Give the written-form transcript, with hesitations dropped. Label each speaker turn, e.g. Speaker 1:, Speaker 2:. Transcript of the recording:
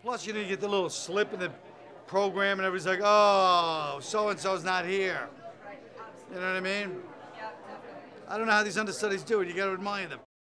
Speaker 1: Plus, you know, you get the little slip in the program, and everybody's like, oh, so-and-so's not here. You know what I mean? I don't know how these understudies do it. You got to admire them.